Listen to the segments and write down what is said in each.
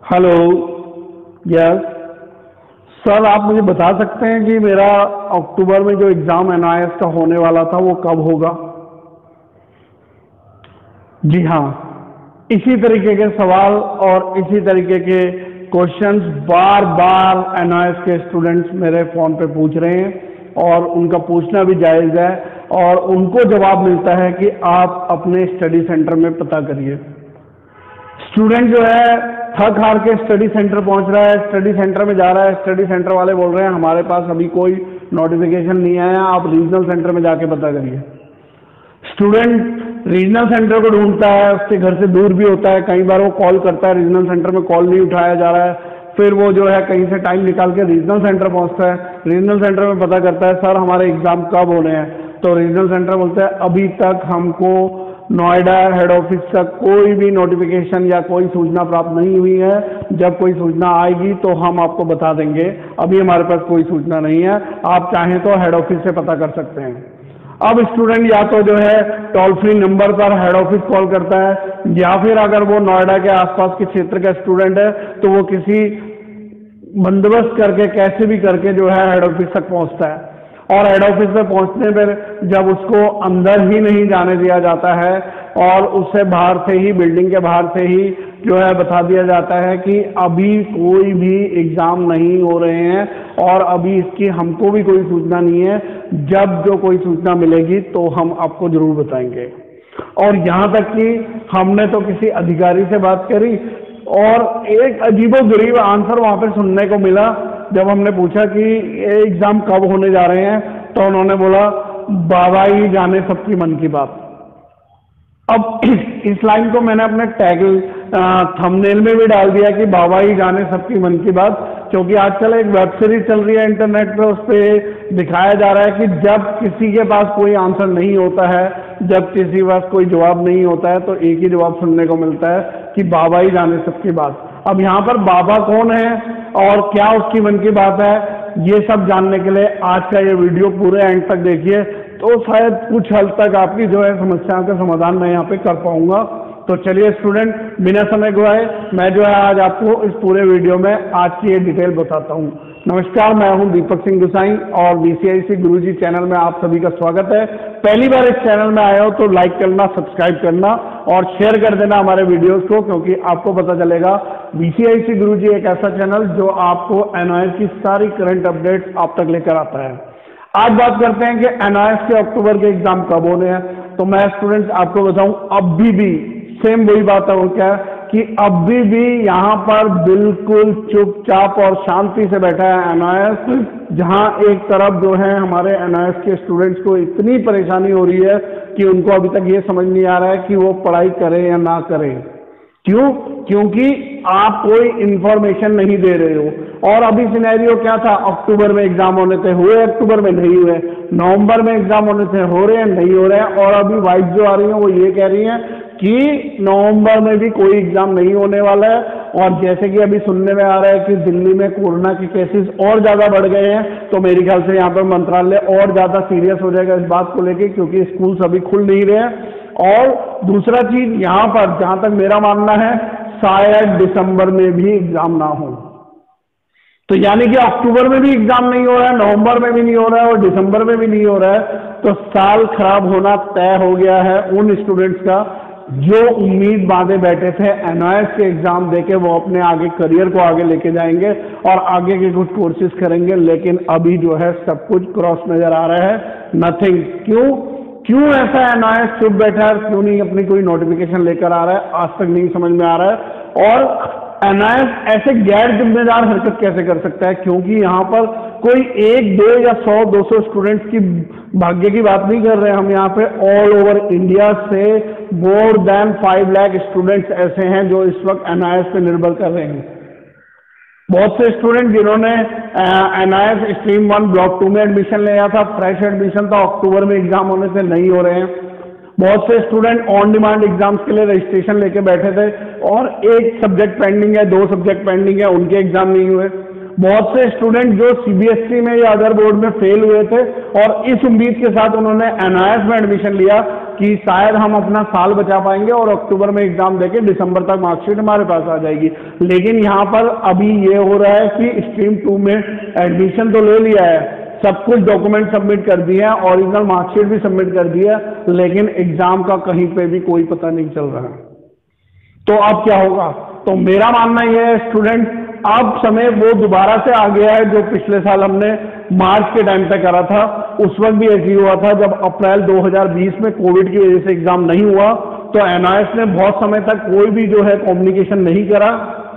Hello. Yes sir, आप मुझे बता सकते हैं कि मेरा अक्टूबर में जो एग्ज़ाम एनआईएस का होने वाला था वो कब होगा? जी हाँ, इसी तरीके के सवाल और इसी तरीके के क्वेश्चंस बार बार एनआईएस के स्टूडेंट्स मेरे फ़ोन पे पूछ रहे हैं और उनका पूछना भी जायज़ है और उनको जवाब मिलता है कि आप अपने स्टडी सेंटर में पता करिए। स्टूडेंट जो है थक हार के स्टडी सेंटर पहुंच रहा है, स्टडी सेंटर में जा रहा है, स्टडी सेंटर वाले बोल रहे हैं हमारे पास अभी कोई नोटिफिकेशन नहीं आया, आप रीजनल सेंटर में जाके पता करिए। स्टूडेंट रीजनल सेंटर को ढूंढता है, उसके घर से दूर भी होता है, कई बार वो कॉल करता है, रीजनल सेंटर में कॉल नहीं उठाया जा रहा है, फिर वो जो है कहीं से टाइम निकाल के रीजनल सेंटर पहुंचता है, रीजनल सेंटर में पता करता है सर हमारे एग्जाम कब होने हैं, तो रीजनल सेंटर बोलता है अभी तक हमको नोएडा हेड ऑफिस का कोई भी नोटिफिकेशन या कोई सूचना प्राप्त नहीं हुई है, जब कोई सूचना आएगी तो हम आपको बता देंगे, अभी हमारे पास कोई सूचना नहीं है, आप चाहें तो हेड ऑफिस से पता कर सकते हैं। अब स्टूडेंट या तो जो है टोल फ्री नंबर पर हेड ऑफिस कॉल करता है या फिर अगर वो नोएडा के आसपास के क्षेत्र का स्टूडेंट है तो वो किसी बंदोबस्त करके कैसे भी करके जो है हेड ऑफिस तक पहुंचता है और हेड ऑफिस में पहुंचने पर जब उसको अंदर ही नहीं जाने दिया जाता है और उससे बाहर से ही, बिल्डिंग के बाहर से ही जो है बता दिया जाता है कि अभी कोई भी एग्जाम नहीं हो रहे हैं और अभी इसकी हमको भी कोई सूचना नहीं है, जब जो कोई सूचना मिलेगी तो हम आपको जरूर बताएंगे। और यहाँ तक कि हमने तो किसी अधिकारी से बात करी और एक अजीबोगरीब आंसर वहां पर सुनने को मिला। जब हमने पूछा कि ये एग्जाम कब होने जा रहे हैं तो उन्होंने बोला बाबा ही जाने सबकी मन की बात। अब इस लाइन को मैंने अपने टैग थंबनेल में भी डाल दिया कि बाबा ही जाने सबकी मन की बात, क्योंकि आजकल एक वेब सीरीज चल रही है इंटरनेट पे, उस पर दिखाया जा रहा है कि जब किसी के पास कोई आंसर नहीं होता है, जब किसी के पास कोई जवाब नहीं होता है तो एक ही जवाब सुनने को मिलता है कि बाबा ही जाने सबकी बात। अब यहाँ पर बाबा कौन है और क्या उसकी मन की बात है, ये सब जानने के लिए आज का ये वीडियो पूरे एंड तक देखिए, तो शायद कुछ हद तक आपकी जो है समस्याओं का समाधान मैं यहाँ पे कर पाऊंगा। तो चलिए स्टूडेंट, बिना समय गवाए मैं जो है आज आपको इस पूरे वीडियो में आज की ये डिटेल बताता हूँ। नमस्कार, मैं हूँ दीपक सिंह गुसाई और बीसीआईसी गुरुजी चैनल में आप सभी का स्वागत है। पहली बार इस चैनल में आए हो तो लाइक करना, सब्सक्राइब करना और शेयर कर देना हमारे वीडियोस को, क्योंकि आपको पता चलेगा बीसीआईसी गुरुजी एक ऐसा चैनल जो आपको एनआईएस की सारी करंट अपडेट्स आप तक लेकर आता है। आज बात करते हैं कि एनआईएस के अक्टूबर के एग्जाम कब होने हैं। तो मैं स्टूडेंट्स आपको बताऊं, अभी भी सेम वही बात है वो क्या कि अभी भी यहाँ पर बिल्कुल चुपचाप और शांति से बैठा है एनआईएस, जहाँ एक तरफ जो है हमारे एनआईएस के स्टूडेंट्स को इतनी परेशानी हो रही है कि उनको अभी तक ये समझ नहीं आ रहा है कि वो पढ़ाई करें या ना करें। क्यों? क्योंकि आप कोई इंफॉर्मेशन नहीं दे रहे हो। और अभी सिनेरियो क्या था, अक्टूबर में एग्जाम होने थे, हुए अक्टूबर में नहीं हुए, नवंबर में एग्जाम होने थे, हो रहे हैं नहीं हो रहे हैं, और अभी वाइफ जो आ रही है वो ये कह रही हैं कि नवंबर में भी कोई एग्जाम नहीं होने वाला है। और जैसे कि अभी सुनने में आ रहा है कि दिल्ली में कोरोना के केसेस और ज्यादा बढ़ गए हैं, तो मेरे ख्याल से यहाँ पर मंत्रालय और ज्यादा सीरियस हो जाएगा इस बात को लेकर, क्योंकि स्कूल्स अभी खुल नहीं रहे हैं। और दूसरा चीज यहाँ पर जहां तक मेरा मानना है, शायद दिसंबर में भी एग्जाम ना हो। तो यानी कि अक्टूबर में भी एग्जाम नहीं हो रहा है, नवंबर में भी नहीं हो रहा है और दिसंबर में भी नहीं हो रहा है, तो साल खराब होना तय हो गया है उन स्टूडेंट्स का जो उम्मीद बांधे बैठे थे एनआईएस के एग्जाम देके वो अपने आगे करियर को आगे लेके जाएंगे और आगे के कुछ कोर्सेज करेंगे, लेकिन अभी जो है सब कुछ क्रॉस नजर आ रहा है, नथिंग। क्यों ऐसा एनआईएस चुप बैठा है, क्यों नहीं अपनी कोई नोटिफिकेशन लेकर आ रहा है, आज तक नहीं समझ में आ रहा है। और एनआईएस ऐसे गैर जिम्मेदार हरकत कैसे कर सकता है, क्योंकि यहाँ पर कोई 1, 2 या 100, 200 स्टूडेंट्स की भाग्य की बात नहीं कर रहे हैं हम। यहाँ पे ऑल ओवर इंडिया से मोर देन 5 लाख स्टूडेंट्स ऐसे हैं जो इस वक्त एनआईएस पे निर्भर कर रहे हैं। बहुत से स्टूडेंट जिन्होंने एनआईएस स्ट्रीम 1 ब्लॉक 2 में एडमिशन लिया था, फ्रेश एडमिशन था, अक्टूबर में एग्जाम होने से नहीं हो रहे हैं। बहुत से स्टूडेंट ऑन डिमांड एग्जाम्स के लिए रजिस्ट्रेशन लेके बैठे थे और एक सब्जेक्ट पेंडिंग है, 2 सब्जेक्ट पेंडिंग है, उनके एग्जाम नहीं हुए। बहुत से स्टूडेंट जो सीबीएसई में या अदर बोर्ड में फेल हुए थे और इस उम्मीद के साथ उन्होंने एनआईएस में एडमिशन लिया कि शायद हम अपना साल बचा पाएंगे और अक्टूबर में एग्जाम देके दिसंबर तक मार्कशीट हमारे पास आ जाएगी। लेकिन यहाँ पर अभी ये हो रहा है कि स्ट्रीम 2 में एडमिशन तो ले लिया है, सब कुछ डॉक्यूमेंट सबमिट कर दिए हैं, ओरिजिनल मार्कशीट भी सबमिट कर दिया है, लेकिन एग्जाम का कहीं पे भी कोई पता नहीं चल रहा है। तो अब क्या होगा? तो मेरा मानना यह है स्टूडेंट, अब समय वो दोबारा से आ गया है जो पिछले साल हमने मार्च के टाइम पे करा था। उस वक्त भी ऐसे ही हुआ था जब अप्रैल 2020 में कोविड की वजह से एग्जाम नहीं हुआ, तो एनआईएस ने बहुत समय तक कोई भी जो है कम्युनिकेशन नहीं करा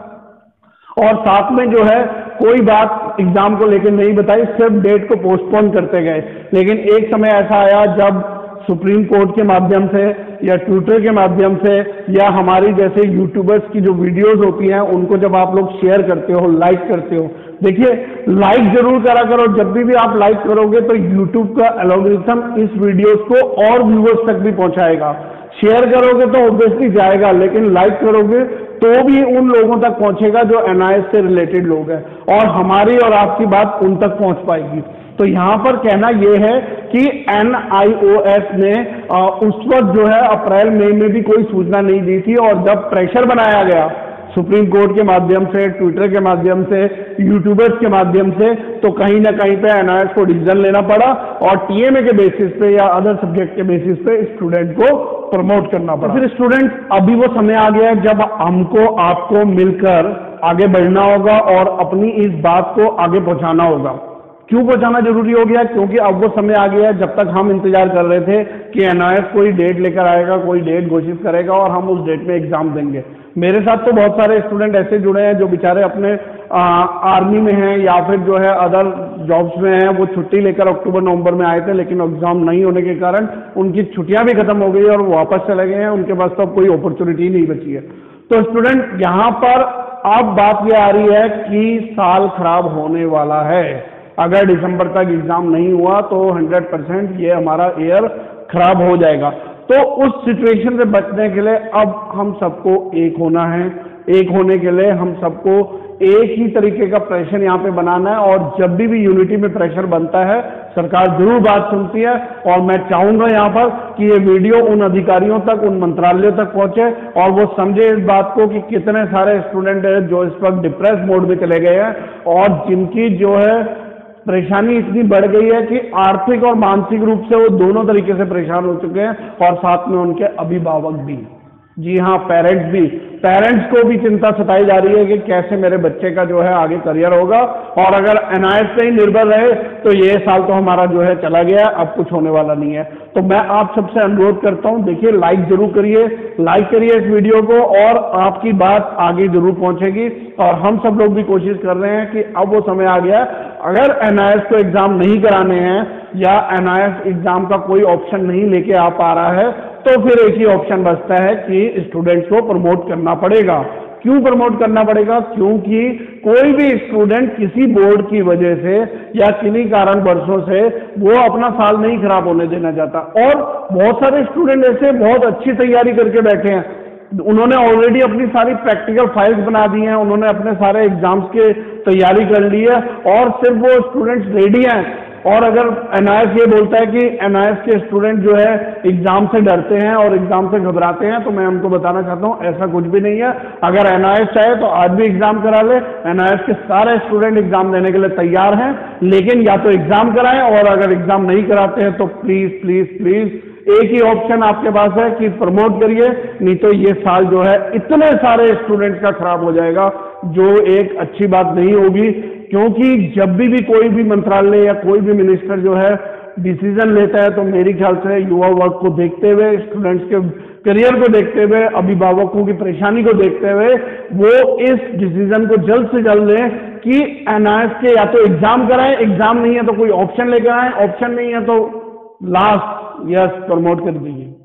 और साथ में जो है कोई बात एग्जाम को लेकर नहीं बताई, सिर्फ डेट को पोस्टपोन करते गए। लेकिन एक समय ऐसा आया जब सुप्रीम कोर्ट के माध्यम से या ट्विटर के माध्यम से या हमारी जैसे यूट्यूबर्स की जो वीडियोस होती हैं उनको जब आप लोग शेयर करते हो, लाइक करते हो, देखिए लाइक जरूर करा करो। जब भी आप लाइक करोगे तो यूट्यूब का एल्गोरिथम इस वीडियोस को और व्यूअर्स तक भी पहुंचाएगा। शेयर करोगे तो ऑब्वियसली जाएगा, लेकिन लाइक करोगे तो भी उन लोगों तक पहुंचेगा जो एनआईएस से रिलेटेड लोग हैं और हमारी और आपकी बात उन तक पहुंच पाएगी। तो यहां पर कहना यह है कि एनआईओएस ने उस वक्त जो है अप्रैल मई में भी कोई सूचना नहीं दी थी और जब प्रेशर बनाया गया सुप्रीम कोर्ट के माध्यम से, ट्विटर के माध्यम से, यूट्यूबर्स के माध्यम से, तो कहीं ना कहीं पे एनआईएस को डिसीजन लेना पड़ा और टीएमए के बेसिस पे या अदर सब्जेक्ट के बेसिस पे स्टूडेंट को प्रमोट करना पड़ा। फिर स्टूडेंट अभी वो समय आ गया है जब हमको आपको मिलकर आगे बढ़ना होगा और अपनी इस बात को आगे पहुंचाना होगा। क्यों पहुंचाना जरूरी हो गया? क्योंकि अब वो समय आ गया है, जब तक हम इंतजार कर रहे थे कि एनआईएस कोई डेट लेकर आएगा, कोई डेट घोषित करेगा और हम उस डेट में एग्जाम देंगे। मेरे साथ तो बहुत सारे स्टूडेंट ऐसे जुड़े हैं जो बेचारे अपने आर्मी में हैं या फिर जो है अदर जॉब्स में हैं, वो छुट्टी लेकर अक्टूबर नवंबर में आए थे, लेकिन एग्जाम नहीं होने के कारण उनकी छुट्टियां भी खत्म हो गई और वो वापस चले गए हैं, उनके पास तो अब कोई अपॉर्चुनिटी नहीं बची है। तो स्टूडेंट यहाँ पर अब बात ये आ रही है कि साल खराब होने वाला है। अगर दिसंबर तक एग्जाम नहीं हुआ तो 100% ये हमारा ईयर खराब हो जाएगा। तो उस सिचुएशन से बचने के लिए अब हम सबको एक होना है। एक होने के लिए हम सबको एक ही तरीके का प्रेशर यहाँ पे बनाना है और जब भी यूनिटी में प्रेशर बनता है सरकार जरूर बात सुनती है। और मैं चाहूंगा यहाँ पर कि ये वीडियो उन अधिकारियों तक, उन मंत्रालयों तक पहुंचे और वो समझे इस बात को कि कितने सारे स्टूडेंट हैं जो इस वक्त डिप्रेस मोड में चले गए हैं और जिनकी जो है परेशानी इतनी बढ़ गई है कि आर्थिक और मानसिक रूप से वो दोनों तरीके से परेशान हो चुके हैं और साथ में उनके अभिभावक भी। जी हाँ, पेरेंट्स को भी चिंता सताई जा रही है कि कैसे मेरे बच्चे का जो है आगे करियर होगा और अगर एनआईएस पे ही निर्भर रहे तो ये साल तो हमारा जो है चला गया, अब कुछ होने वाला नहीं है। तो मैं आप सबसे अनुरोध करता हूं, देखिए लाइक जरूर करिए, लाइक करिए इस वीडियो को और आपकी बात आगे जरूर पहुंचेगी। और हम सब लोग भी कोशिश कर रहे हैं कि अब वो समय आ गया, अगर एनआईएस को एग्जाम नहीं कराने हैं या एनआईएस एग्जाम का कोई ऑप्शन नहीं लेके आ पा रहा है तो फिर एक ही ऑप्शन बचता है कि स्टूडेंट्स को प्रमोट करना पड़ेगा। क्यों प्रमोट करना पड़ेगा? क्योंकि कोई भी स्टूडेंट किसी बोर्ड की वजह से या किन्हीं कारण वर्षों से वो अपना साल नहीं खराब होने देना चाहता। और बहुत सारे स्टूडेंट ऐसे बहुत अच्छी तैयारी करके बैठे हैं, उन्होंने ऑलरेडी अपनी सारी प्रैक्टिकल फाइल्स बना दी हैं, उन्होंने अपने सारे एग्जाम्स के तैयारी कर ली है और सिर्फ वो स्टूडेंट्स रेडी हैं। और अगर एनआईएस ये बोलता है कि एनआईएस के स्टूडेंट जो है एग्जाम से डरते हैं और एग्जाम से घबराते हैं, तो मैं उनको बताना चाहता हूं ऐसा कुछ भी नहीं है। अगर एनआईएस चाहे तो आज भी एग्जाम करा ले, एनआईएस के सारे स्टूडेंट एग्जाम देने के लिए तैयार हैं, लेकिन या तो एग्जाम कराएं और अगर एग्जाम नहीं कराते हैं तो प्लीज प्लीज प्लीज एक ही ऑप्शन आपके पास है कि प्रमोट करिए, नहीं तो ये साल जो है इतने सारे स्टूडेंट्स का खराब हो जाएगा जो एक अच्छी बात नहीं होगी। क्योंकि जब भी कोई भी मंत्रालय या कोई भी मिनिस्टर जो है डिसीजन लेता है तो मेरे ख्याल से युवा वर्ग को देखते हुए, स्टूडेंट्स के करियर को देखते हुए, अभिभावकों की परेशानी को देखते हुए वो इस डिसीजन को जल्द से जल्द लें कि एनआईएस के या तो एग्जाम कराएं, एग्जाम नहीं है तो कोई ऑप्शन लेकर आए, ऑप्शन नहीं है तो लास्ट यस प्रमोट कर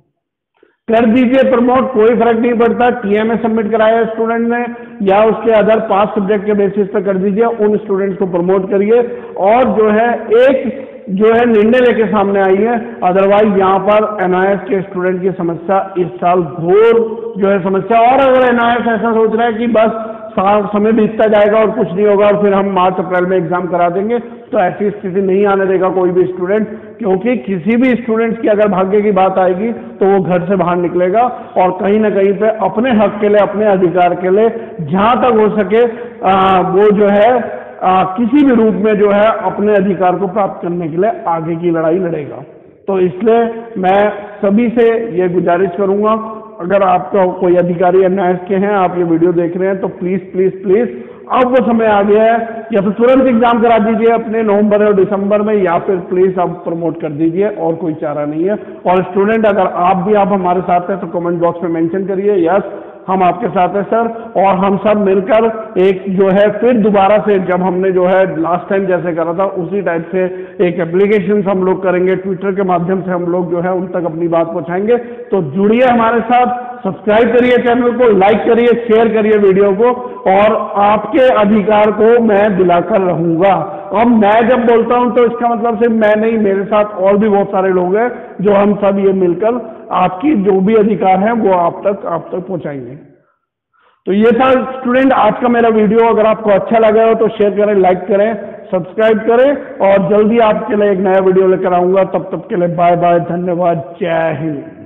दीजिए प्रमोट, कोई फर्क नहीं पड़ता। टीएमए सबमिट कराया स्टूडेंट ने या उसके अदर 5 सब्जेक्ट के बेसिस पर कर दीजिए, उन स्टूडेंट्स को प्रमोट करिए और जो है एक जो है निर्णय लेके सामने आई है। अदरवाइज यहाँ पर एनआईएस के स्टूडेंट की समस्या इस साल घोर जो है समस्या। और अगर एनआईएस ऐसा सोच रहा है कि बस साल समय बीतता जाएगा और कुछ नहीं होगा और फिर हम मार्च अप्रैल में एग्जाम करा देंगे, तो ऐसी स्थिति नहीं आने देगा कोई भी स्टूडेंट। क्योंकि किसी भी स्टूडेंट्स की अगर भाग्य की बात आएगी तो वो घर से बाहर निकलेगा और कहीं ना कहीं पे अपने हक के लिए, अपने अधिकार के लिए जहां तक हो सके वो जो है किसी भी रूप में जो है अपने अधिकार को प्राप्त करने के लिए आगे की लड़ाई लड़ेगा। तो इसलिए मैं सभी से ये गुजारिश करूंगा, अगर आपका कोई अधिकारी एनआईएस के हैं, आप ये वीडियो देख रहे हैं, तो प्लीज प्लीज प्लीज अब वो समय आ गया है, या तो तुरंत एग्जाम करा दीजिए अपने नवंबर और दिसंबर में, या फिर प्लीज आप प्रमोट कर दीजिए, और कोई चारा नहीं है। और स्टूडेंट अगर आप हमारे साथ हैं तो कमेंट बॉक्स में मेंशन करिए यस हम आपके साथ हैं सर, और हम सब मिलकर एक जो है फिर दोबारा से, जब हमने जो है लास्ट टाइम जैसे करा था उसी टाइप से एक एप्लीकेशन हम लोग करेंगे, ट्विटर के माध्यम से हम लोग जो है उन तक अपनी बात पहुंचाएंगे। तो जुड़िए हमारे साथ, सब्सक्राइब करिए चैनल को, लाइक करिए, शेयर करिए वीडियो को, और आपके अधिकार को मैं दिलाकर रहूंगा। अब मैं जब बोलता हूं तो इसका मतलब सिर्फ मैं नहीं, मेरे साथ और भी बहुत सारे लोग हैं जो हम सब ये मिलकर आपकी जो भी अधिकार हैं वो आप तक पहुंचाएंगे। तो ये था स्टूडेंट आज का मेरा वीडियो। अगर आपको अच्छा लगा हो तो शेयर करें, लाइक करें, सब्सक्राइब करें, और जल्दी आपके लिए एक नया वीडियो लेकर आऊंगा। तब तक के लिए बाय बाय, धन्यवाद, जय हिंद।